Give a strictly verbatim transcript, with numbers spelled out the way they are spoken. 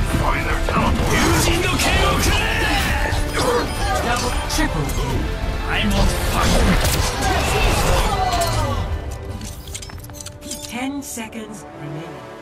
find their teleport. Using the K O Double, triple. I'm on fire. Ten seconds remaining.